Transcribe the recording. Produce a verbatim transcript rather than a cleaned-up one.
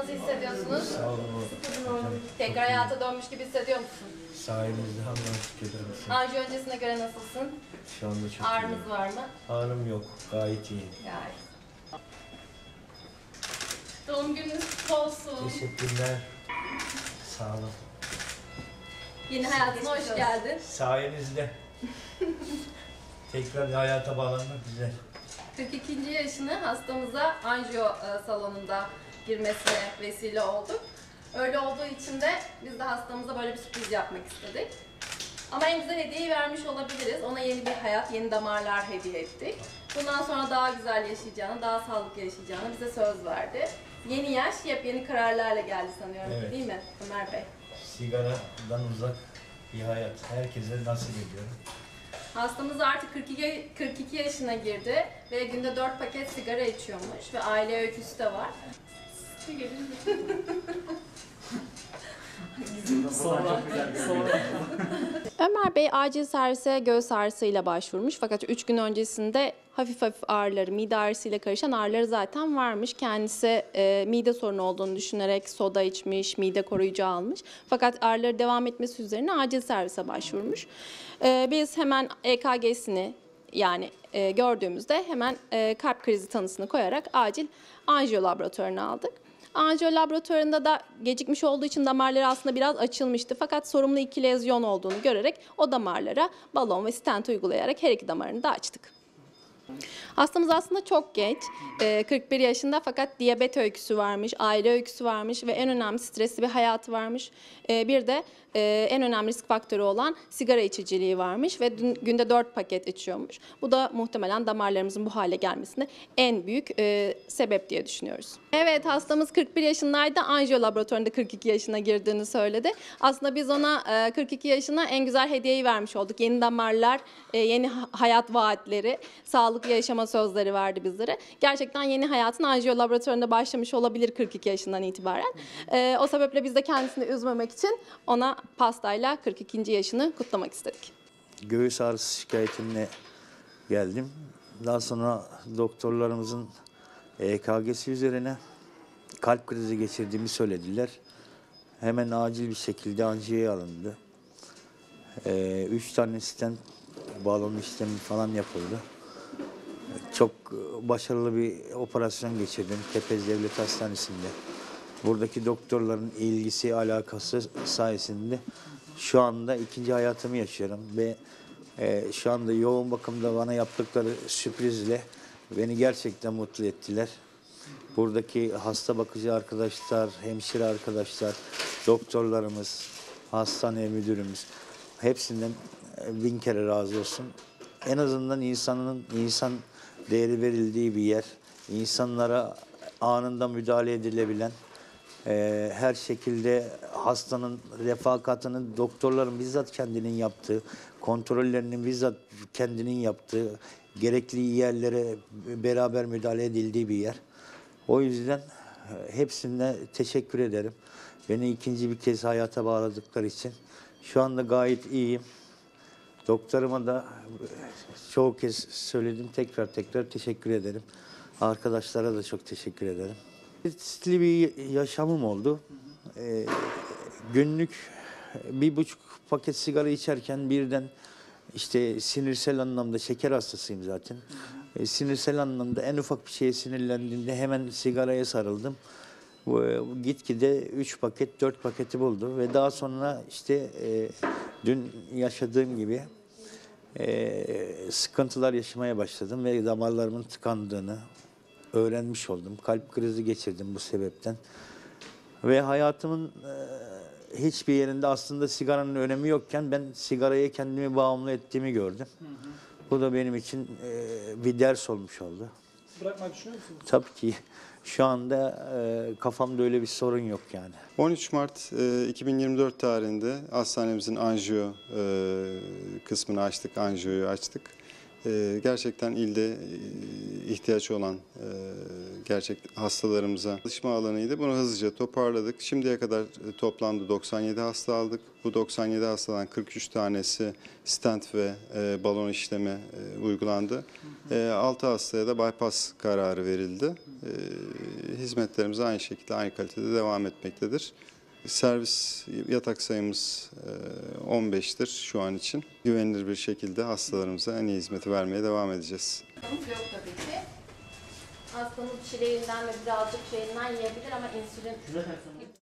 Nasıl hissediyorsunuz? Sağ olun. Tekrar hayata dönmüş gibi hissediyor musun? Sayenizde Allah'a şükür ederim. Anjiyo öncesine göre nasılsın? Şu anda çok Ağrınız iyi. var mı? Ağrım yok. Gayet iyi. Gayet. Doğum gününüz kutlu olsun. Teşekkürler. Sağ olun. Yeni hayatına hoş geldin. Sayenizde. Tekrar hayata bağlanmak güzel. kırk ikinci yaşını hastamıza anjiyo e, salonunda girmesine vesile olduk. Öyle olduğu için de biz de hastamıza böyle bir sürpriz yapmak istedik. Ama en güzel hediyeyi vermiş olabiliriz. Ona yeni bir hayat, yeni damarlar hediye ettik. Bundan sonra daha güzel yaşayacağını, daha sağlıklı yaşayacağını bize söz verdi. Yeni yaş, yepyeni kararlarla geldi sanıyorum, Evet. değil mi Ömer Bey? Sigaradan uzak bir hayat. Herkese nasip ediyorum. Hastamız artık kırk iki, kırk iki yaşına girdi ve günde dört paket sigara içiyormuş ve aile öyküsü de var. Sonra, sonra. Ömer Bey acil servise göğüs ağrısıyla başvurmuş fakat üç gün öncesinde hafif hafif ağrıları, mide ağrısıyla karışan ağrıları zaten varmış. Kendisi e, mide sorunu olduğunu düşünerek soda içmiş, mide koruyucu almış. Fakat ağrıları devam etmesi üzerine acil servise başvurmuş. E, biz hemen E K G'sini yani e, gördüğümüzde hemen e, kalp krizi tanısını koyarak acil anjiyo laboratuvarına aldık. Anjiyo laboratuvarında da gecikmiş olduğu için damarları aslında biraz açılmıştı. Fakat sorumlu iki lezyon olduğunu görerek o damarlara balon ve stent uygulayarak her iki damarını da açtık. Hastamız aslında çok genç, kırk bir yaşında fakat diyabet öyküsü varmış, aile öyküsü varmış ve en önemli stresli bir hayatı varmış. Bir de en önemli risk faktörü olan sigara içiciliği varmış ve günde dört paket içiyormuş. Bu da muhtemelen damarlarımızın bu hale gelmesine en büyük sebep diye düşünüyoruz. Evet, hastamız kırk bir yaşındaydı, anjiyo laboratuvarında kırk iki yaşına girdiğini söyledi. Aslında biz ona kırk iki yaşına en güzel hediyeyi vermiş olduk. Yeni damarlar, yeni hayat vaatleri, sağlıklı yaşama sözleri verdi bizlere. Gerçekten yeni hayatın anjiyo laboratuvarında başlamış olabilir kırk iki yaşından itibaren. O sebeple biz de kendisini üzmemek için ona pastayla kırk ikinci yaşını kutlamak istedik. Göğüs ağrısı şikayetimle geldim. Daha sonra doktorlarımızın E K G'si üzerine kalp krizi geçirdiğimi söylediler. Hemen acil bir şekilde anjiyoya alındı. Ee, üç tane stent bağlama işlemi falan yapıldı. Çok başarılı bir operasyon geçirdim Kepez Devlet Hastanesi'nde. Buradaki doktorların ilgisi, alakası sayesinde şu anda ikinci hayatımı yaşıyorum ve e, şu anda yoğun bakımda bana yaptıkları sürprizle beni gerçekten mutlu ettiler. Buradaki hasta bakıcı arkadaşlar, hemşire arkadaşlar, doktorlarımız, hastane müdürümüz hepsinden bin kere razı olsun. En azından insanın insan değeri verildiği bir yer, insanlara anında müdahale edilebilen, e, her şekilde hastanın refakatını doktorların bizzat kendinin yaptığı, kontrollerinin bizzat kendinin yaptığı, gerekli yerlere beraber müdahale edildiği bir yer. O yüzden hepsine teşekkür ederim. Beni ikinci bir kez hayata bağladıkları için. Şu anda gayet iyiyim. Doktoruma da çoğu kez söyledim. Tekrar tekrar teşekkür ederim. Arkadaşlara da çok teşekkür ederim. Stresli bir yaşamım oldu. Ee, günlük bir buçuk paket sigara içerken birden işte sinirsel anlamda şeker hastasıyım zaten. Ee, sinirsel anlamda en ufak bir şeye sinirlendiğimde hemen sigaraya sarıldım. Gitgide üç paket, dört paketi buldu ve daha sonra işte e, dün yaşadığım gibi e, sıkıntılar yaşamaya başladım ve damarlarımın tıkandığını öğrenmiş oldum. Kalp krizi geçirdim bu sebepten ve hayatımın e, hiçbir yerinde aslında sigaranın önemi yokken ben sigaraya kendimi bağımlı ettiğimi gördüm. Hı hı. Bu da benim için e, bir ders olmuş oldu. Bırakmayı düşünüyor musunuz? Tabii ki. Şu anda e, kafamda öyle bir sorun yok yani. on üç Mart e, iki bin yirmi dört tarihinde hastanemizin anjiyo e, kısmını açtık, anjiyoyu açtık. e, gerçekten ilde e, ihtiyaç olan e, gerçek hastalarımıza çalışma alanıydı. Bunu hızlıca toparladık. Şimdiye kadar e, toplamda doksan yedi hasta aldık. Bu doksan yedi hastadan kırk üç tanesi stent ve e, balon işlemi e, uygulandı. E, altı hastaya da bypass kararı verildi. E, hizmetlerimiz aynı şekilde, aynı kalitede devam etmektedir. Servis yatak sayımız e, on beştir şu an için. Güvenilir bir şekilde hastalarımıza en iyi hizmeti vermeye devam edeceğiz. Hastamız yok tabii ki. Hastamız çileğinden ve birazcık şeyinden yiyebilir ama insülin